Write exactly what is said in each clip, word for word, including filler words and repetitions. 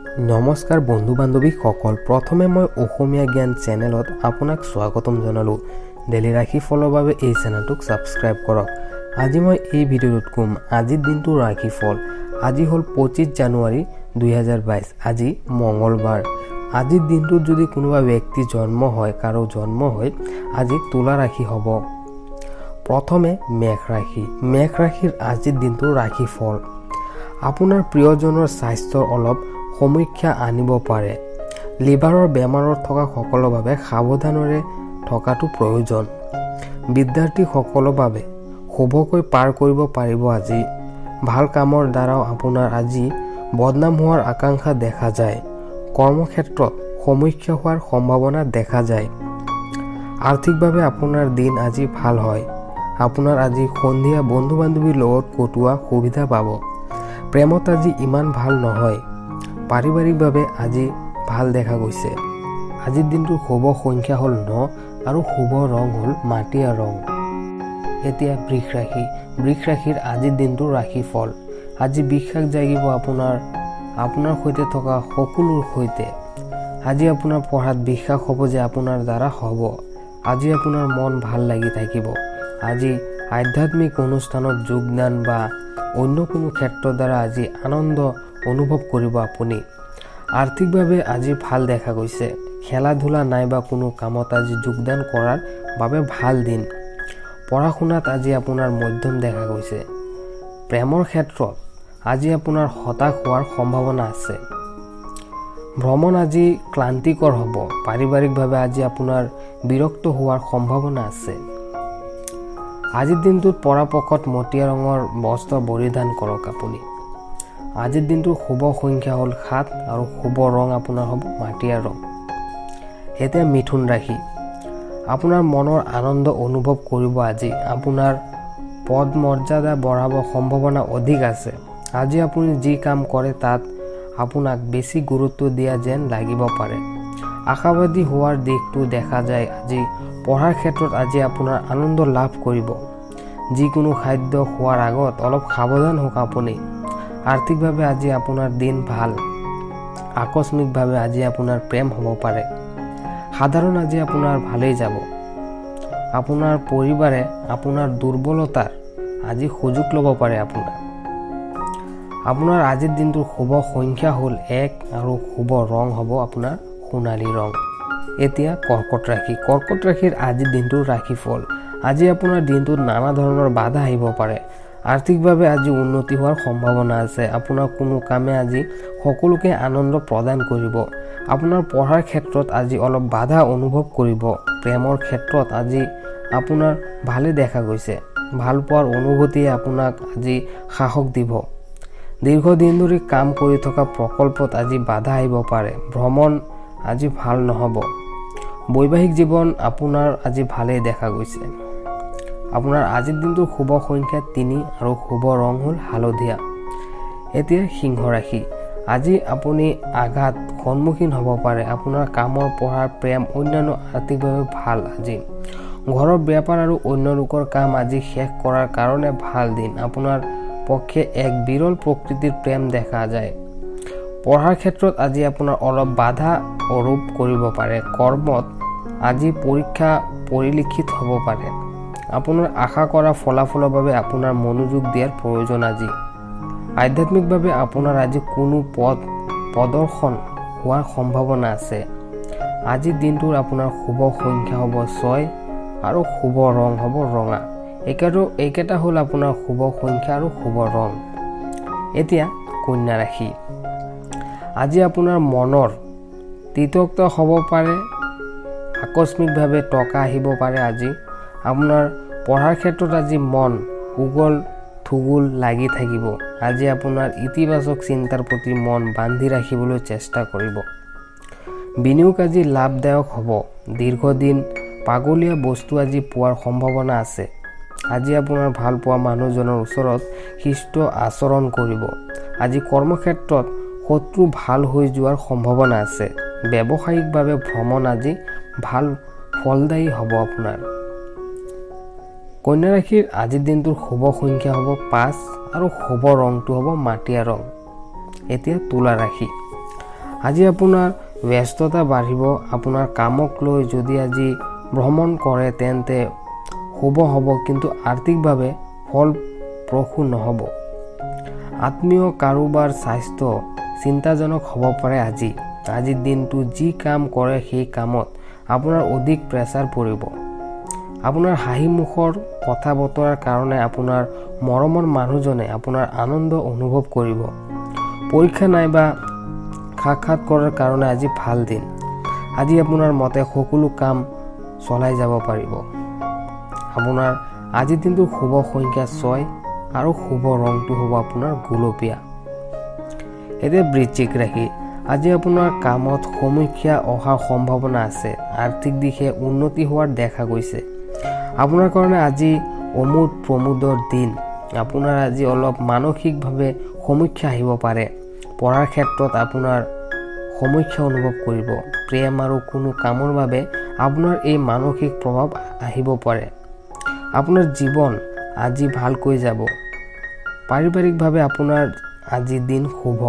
নমস্কাৰ বন্ধু বান্ধৱী সকল প্ৰথমে মই অসমীয়া জ্ঞান চেনেলত আপোনাক স্বাগতম জনালো ডেইলি ৰাখি ফলৰ বাবে এই চেনেলটোক সাবস্ক্ৰাইব কৰক আজি মই এই ভিডিঅ'ত কম আজিৰ দিনটো ৰাখি ফল আজি হল পঁচিছ জানুৱাৰী দুই হাজাৰ বাইছ আজি মঙ্গলবাৰ আজিৰ দিনটোত যদি কোনোবা ব্যক্তি জন্ম হয় কাৰো জন্ম হয় আজি তুলা ৰাখি হ'ব প্ৰথমে মেঘ ৰাখি মেঘ ৰাখিৰ আজিৰ দিনটো ৰাখি ফল আপোনাৰ প্ৰিয়জনৰ স্বাস্থ্যৰ অলপ সমীক্ষা আনিব পাৰে লিভাৰৰ বেমাৰৰ থকা সকলৰ বাবে সাৱধানৰে থকাটো প্ৰয়োজন বিদ্যাৰ্থী সকলৰ বাবে শুভকৈ পাৰ কৰিব পাৰিব আজি ভাল কামৰ দ্বাৰাও আপোনাৰ আজি বদনাম হোৱাৰ আকাংক্ষা দেখা যায় কৰ্মক্ষেত্ৰত সমীক্ষা হোৱাৰ সম্ভাৱনা দেখা যায় আৰ্থিকভাৱে আপোনাৰ দিন আজি ভাল হয় আপোনাৰ আজি সন্ধিয়া বন্ধু বান্ধৱীৰ লগত কটোৱা সুবিধা পাব প্ৰেমত আজি ইমান ভাল নহয় পাৰিবাৰিকভাৱে আজি ভাল দেখা গৈছে আজিৰ দিনটোৰ শুভ সংখ্যা হ'ল ন আৰু শুভ ৰং হ'ল মাটিয়া ৰং এতিয়া বৃষ ৰাশি বৃষ ৰাশিৰ আজিৰ দিনটো ৰাখি ফল আজি বিশ্বাস জাগিব আপোনাৰ আপোনাৰ সৈতে থকা সকলোৰ সৈতে আজি আপোনাৰ পঢ়াত বিশ্বাস হ'ব যে আপোনাৰ দ্বাৰা হ'ব আজি আপোনাৰ মন ভাল লাগি থাকিব আজি আধ্যাত্মিক অনুষ্ঠানত যোগদান বা অন্য কোনো ক্ষেত্ৰৰ দ্বাৰা আজি আনন্দ অনুভৱ কৰিব আপুনি আৰ্থিকভাৱে আজি ভাল দেখা গৈছে খেলা ধূলা নাইবা কোনো কামত আজি যোগদান কৰাৰ বাবে ভাল দিন পঢ়া শুনাত আজি আপোনাৰ মধ্যম দেখা গৈছে প্ৰেমৰ ক্ষেত্ৰত আজি আপোনাৰ হতাশ হোৱাৰ সম্ভাৱনা আছে ভ্ৰমণ আজি ক্লান্তিকৰ হ'ব পাৰিবাৰিকভাৱে আজি আপোনাৰ বিৰক্ত হোৱাৰ সম্ভাৱনা আছে আজিৰ দিনটোত পৰাপক্ষত মটিয়া ৰঙৰ বস্ত্ৰ পৰিধান কৰক আপুনি আজিৰ দিনটোৰ শুভ সংখ্যা হ'ল সাত আৰু শুভ ৰং আপোনাৰ হ'ব মাটিয়া ৰং এতিয়া মিথুন ৰাশি আপোনাৰ মনৰ আনন্দ অনুভৱ কৰিব আজি আপোনাৰ পদ মৰ্যাদা বঢ়াব সম্ভাৱনা অধিক আছে আজি আপুনি যি কাম কৰে তাত আপোনাক বেছি গুৰুত্ব দিয়া যেন লাগিব পাৰে আশাবাদী হোৱাৰ দিশটো দেখা যায় আজি পঢ়াৰ ক্ষেত্ৰত আজি আপোনাৰ আনন্দ লাভ কৰিব যিকোনো খাদ্য খোৱাৰ আগত অলপ সাৱধান হওক আপুনি আৰ্থিকভাৱে আজি আপোনাৰ দিন ভাল আকস্মিকভাৱে আজি আপোনাৰ প্ৰেম হ'ব পাৰে সাধাৰণ আজি আপোনাৰ ভালেই যাব আপোনাৰ পৰিবাৰে আপোনাৰ দুৰ্বলতাৰ আজি সুযোগ ল'ব পাৰে আপোনাৰ আপোনাৰ আজিৰ দিনটোৰ শুভ সংখ্যা হ'ল এক আৰু শুভ ৰং হ'ব আপোনাৰ সোণালী ৰং এতিয়া কৰ্কট ৰাশি কৰ্কট ৰাশিৰ আজিৰ দিনটোৰ ৰাশি ফল আজি আপোনাৰ দিনটোত নানা ধৰণৰ বাধা আহিব পাৰে আৰ্থিকভাৱে আজি উন্নতি হোৱাৰ সম্ভাৱনা আছে আপোনাৰ কোনো কামে আজি সকলোকে আনন্দ প্ৰদান কৰিব আপোনাৰ পঢ়াৰ ক্ষেত্ৰত আজি অলপ বাধা অনুভৱ কৰিব প্ৰেমৰ ক্ষেত্ৰত আজি আপোনাৰ ভালে দেখা গৈছে ভাল পোৱাৰ অনুভূতিয়ে আপোনাক আজি সাহস দিব দীৰ্ঘদিন ধৰি কাম কৰি থকা প্ৰকল্পত আজি বাধা আহিব পাৰে ভ্ৰমণ আজি ভাল নহ'ব বৈবাহিক জীৱন আপোনাৰ আজি ভালেই দেখা গৈছে আপোনাৰ আজিৰ দিনটোৰ শুভ সংখ্যা তিনি আৰু শুভ ৰং হ'ল হালধীয়া এতিয়া সিংহ ৰাশি আজি আপুনি আঘাত সন্মুখীন হ'ব পাৰে আপোনাৰ কামৰ পঢ়াৰ প্ৰেম অন্যান্য আৰ্থিকভাৱে ভাল আজি ঘৰৰ ব্যাপাৰ আৰু অন্য লোকৰ কাম আজি শেষ কৰাৰ কাৰণে ভাল দিন আপোনাৰ পক্ষে এক বিৰল প্ৰকৃতিৰ প্ৰেম দেখা যায় পঢ়াৰ ক্ষেত্ৰত আজি আপোনাৰ অলপ বাধা আৰোপ কৰিব পাৰে কৰ্মত আজি পৰীক্ষা পৰিলক্ষিত হ'ব পাৰে আপোনাৰ আশা কৰা ফলাফলৰ বাবে আপোনাৰ মনোযোগ দিয়াৰ প্ৰয়োজন আজি আধ্যাত্মিকভাৱে আপোনাৰ আজি কোনো পদ প্ৰদৰ্শন হোৱাৰ সম্ভাৱনা আছে আজিৰ দিনটোৰ আপোনাৰ শুভ সংখ্যা হ'ব ছয় আৰু শুভ ৰং হ'ব ৰঙা এইকেইটা এইকেইটা হ'ল আপোনাৰ শুভ সংখ্যা আৰু শুভ ৰং এতিয়া কন্যা ৰাশি আজি আপোনাৰ মনৰ তিক্ততা হ'ব পাৰে আকস্মিকভাৱে টকা আহিব পাৰে আজি আপোনাৰ পঢ়াৰ ক্ষেত্ৰত আজি মন উগল থুগুল লাগি থাকিব আজি আপোনাৰ ইতিবাচক চিন্তাৰ প্ৰতি মন বান্ধি ৰাখিবলৈ চেষ্টা কৰিব বিনিয়োগ আজি লাভদায়ক হ'ব দীৰ্ঘদিন পাগলীয়া বস্তু আজি পোৱাৰ সম্ভাৱনা আছে আজি আপোনাৰ ভাল পোৱা মানুহজনৰ ওচৰত শিষ্ট আচৰণ কৰিব আজি কৰ্মক্ষেত্ৰত শত্ৰু ভাল হৈ যোৱাৰ সম্ভাৱনা আছে ব্যৱসায়িকভাৱে ভ্ৰমণ আজি ভাল ফলদায়ী হ'ব আপোনাৰ কন্যা ৰাশিৰ আজিৰ দিনটোৰ শুভ সংখ্যা হ'ব পাঁচ আৰু শুভ ৰংটো হ'ব মাটিয়া ৰং এতিয়া তুলা ৰাশি আজি আপোনাৰ ব্যস্ততা বাঢ়িব। আপোনাৰ কামক লৈ যদি আজি ভ্ৰমণ কৰে তেন্তে শুভ হ'ব, কিন্তু আৰ্থিকভাৱে ফলপ্ৰসূ নহ'ব। আত্মীয় কাৰোবাৰ স্বাস্থ্য চিন্তাজনক হ'ব পাৰে আজি। আজিৰ দিনটো যি কাম কৰে সেই কামত আপোনাৰ অধিক প্ৰেছাৰ পৰিব। আপোনাৰ হাঁহিমুখৰ কথা বতৰাৰ কাৰণে আপোনাৰ মৰমৰ মানুহজনে আপোনাৰ আনন্দ অনুভৱ কৰিব। পৰীক্ষা নাইবা সাক্ষাৎকাৰৰ কাৰণে আজি ভাল দিন। আজি আপোনাৰ মতে সকলো কাম চলাই যাব পাৰিব। আপোনাৰ আজিৰ দিনটোৰ শুভ সংখ্যা ছয় আৰু শুভ ৰংটো হ'ব আপোনাৰ গুলপীয়া। এতিয়া বৃশ্চিক ৰাশি। আজি আপোনাৰ কামত সমীক্ষা অহাৰ সম্ভাৱনা আছে। আৰ্থিক দিশে উন্নতি হোৱাৰ দেখা গৈছে। আপোনাৰ কাৰণে আজি অমোদ প্ৰমোদৰ দিন। আপোনাৰ আজি অলপ মানসিকভাৱে সমীক্ষা আহিব পাৰে। পঢ়াৰ ক্ষেত্ৰত আপোনাৰ সমীক্ষা অনুভৱ কৰিব। প্ৰেম আৰু কোনো কামৰ বাবে আপোনাৰ এই মানসিক প্ৰভাৱ আহিব পাৰে। আপোনাৰ জীৱন আজি ভালকৈ যাব। পাৰিবাৰিকভাৱে আপোনাৰ আজিৰ দিন শুভ।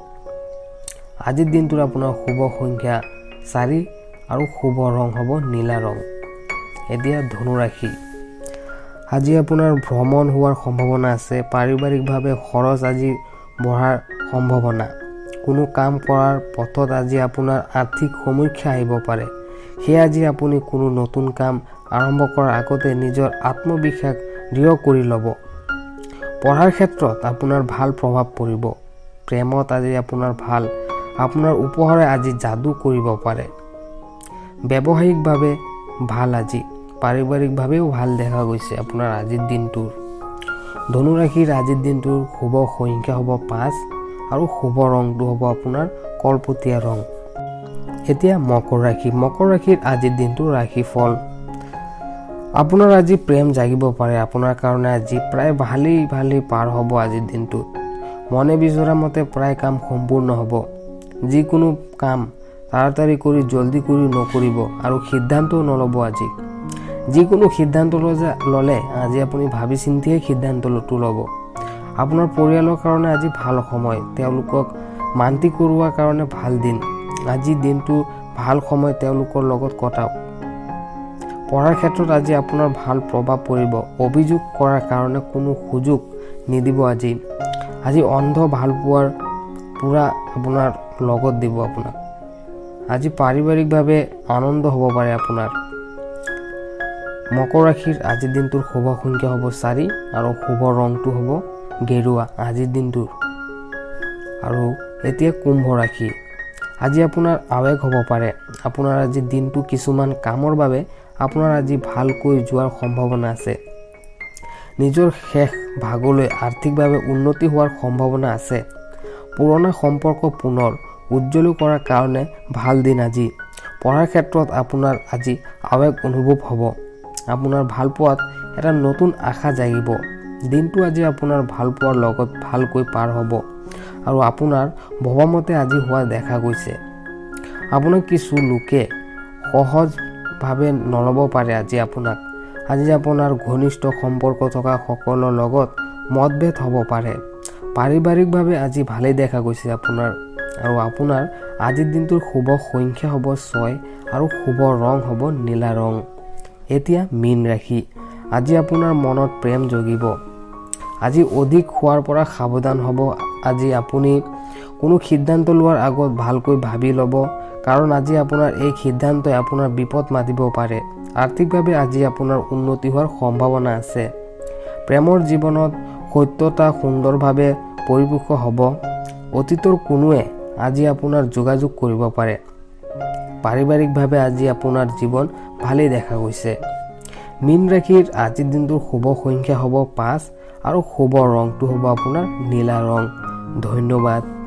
আজিৰ দিনটোৰ আপোনাৰ শুভ সংখ্যা চাৰি আৰু শুভ ৰং হ'ব নীলা ৰং। এতিয়া ধনুৰাশি। আজি আপোনাৰ ভ্ৰমণ হোৱাৰ সম্ভাৱনা আছে। পাৰিবাৰিকভাৱে খৰচ আজি বঢ়াৰ সম্ভাৱনা। কোনো কাম কৰাৰ পথত আজি আপোনাৰ আৰ্থিক সমীক্ষা আহিব পাৰে। সেয়ে আজি আপুনি কোনো নতুন কাম আৰম্ভ কৰাৰ আগতে নিজৰ আত্মবিশ্বাস দৃঢ় কৰি ল'ব। পঢ়াৰ ক্ষেত্ৰত আপোনাৰ ভাল প্ৰভাৱ পৰিব। প্ৰেমত আজি আপোনাৰ ভাল। আপোনাৰ উপহাৰে আজি যাদু কৰিব পাৰে। ব্যৱসায়িকভাৱে ভাল আজি। পাৰিবাৰিকভাৱেও ভাল দেখা গৈছে আপোনাৰ আজিৰ দিনটোৰ। ধনুৰাশিৰ আজিৰ দিনটোৰ শুভ সংখ্যা হ'ব পাঁচ আৰু শুভ ৰংটো হ'ব আপোনাৰ কলপতীয়া ৰং। এতিয়া মকৰ ৰাশি। মকৰ ৰাশিৰ আজিৰ দিনটো ৰাশি ফল। আপোনাৰ আজি প্ৰেম জাগিব পাৰে। আপোনাৰ কাৰণে আজি প্ৰায় ভালেই ভালেই পাৰ হ'ব আজিৰ দিনটোত। মনে বিচৰা মতে প্ৰায় কাম সম্পূৰ্ণ হ'ব। যিকোনো কাম তাড়াতাড়ি কৰি জলদি কৰি নকৰিব আৰু সিদ্ধান্তও নল'ব আজি। যিকোনো সিদ্ধান্ত ল'লে আজি আপুনি ভাবি চিন্তিয়ে সিদ্ধান্তটো ল'ব। আপোনাৰ পৰিয়ালৰ কাৰণে আজি ভাল সময়। তেওঁলোকক মান্তি কৰোৱাৰ কাৰণে ভাল দিন। আজিৰ দিনটো ভাল সময় তেওঁলোকৰ লগত কটাওক। পঢ়াৰ ক্ষেত্ৰত আজি আপোনাৰ ভাল প্ৰভাৱ পৰিব। অভিযোগ কৰাৰ কাৰণে কোনো সুযোগ নিদিব আজি। আজি অন্ধ ভাল পোৱাৰ পূৰা আপোনাৰ লগত দিব আপোনাক। আজি পাৰিবাৰিকভাৱে আনন্দ হ'ব পাৰে আপোনাৰ। মকৰ ৰাশিৰ আজিৰ দিনটোৰ শুভ সংখ্যা হ'ব চাৰি আৰু শুভ ৰংটো হ'ব গেৰুৱা আজিৰ দিনটোৰ। আৰু এতিয়া কুম্ভ ৰাশি। আজি আপোনাৰ আৱেগ হ'ব পাৰে। আপোনাৰ আজি দিনটো কিছুমান কামৰ বাবে আপোনাৰ আজি ভালকৈ যোৱাৰ সম্ভাৱনা আছে। নিজৰ শেষ ভাগলৈ আৰ্থিকভাৱে উন্নতি হোৱাৰ সম্ভাৱনা আছে। পুৰণা সম্পৰ্ক পুনৰ উজ্জ্বল কৰাৰ কাৰণে ভাল দিন আজি। পঢ়াৰ ক্ষেত্ৰত আপোনাৰ আজি আৱেগ অনুভৱ হ'ব। আপোনাৰ ভালপোৱাত এটা নতুন আশা জাগিব। দিনটো আজি আপোনাৰ ভালপোৱাৰ লগত ভালকৈ পাৰ হ'ব আৰু আপোনাৰ ভবামতে আজি হোৱা দেখা গৈছে। আপোনাক কিছু লোকে সহজভাৱে নল'ব পাৰে আজি আপোনাক। আজি আপোনাৰ ঘনিষ্ঠ সম্পৰ্ক থকা সকলৰ লগত মতভেদ হ'ব পাৰে। পাৰিবাৰিকভাৱে আজি ভালেই দেখা গৈছে আপোনাৰ। আৰু আপোনাৰ আজিৰ দিনটোৰ শুভ সংখ্যা হ'ব ছয় আৰু শুভ ৰং হ'ব নীলা ৰং। এতিয়া মীন ৰাশি। আজি আপোনাৰ মনত প্ৰেম জগিব। আজি অধিক খোৱাৰ পৰা সাৱধান হ'ব। আজি আপুনি কোনো সিদ্ধান্ত লোৱাৰ আগত ভালকৈ ভাবি ল'ব, কাৰণ আজি আপোনাৰ এই সিদ্ধান্তই আপোনাৰ বিপদ মাতিব পাৰে। আৰ্থিকভাৱে আজি আপোনাৰ উন্নতি হোৱাৰ সম্ভাৱনা আছে। প্ৰেমৰ জীৱনত সত্যতা সুন্দৰভাৱে পৰিপক্ক হ'ব। অতীতৰ কোনোৱে আজি আপোনাৰ যোগাযোগ কৰিব পাৰে। পাৰিবাৰিকভাৱে আজি আপোনাৰ জীৱন ভালেই দেখা গৈছে। মীন ৰাশিৰ আজিৰ দিনটোৰ শুভ সংখ্যা হ'ব পাঁচ আৰু শুভ ৰংটো হ'ব আপোনাৰ নীলা ৰং। ধন্যবাদ।